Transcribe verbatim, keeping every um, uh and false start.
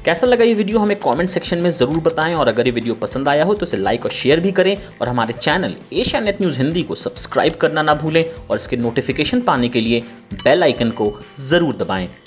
कैसा लगा ये वीडियो हमें कमेंट सेक्शन में ज़रूर बताएं, और अगर ये वीडियो पसंद आया हो तो इसे लाइक और शेयर भी करें, और हमारे channel Asianet news Hindi को सब्सक्राइब करना ना भूलें, और इसके नोटिफिकेशन पाने के लिए बेल आइकन को ज़रूर दबाएं।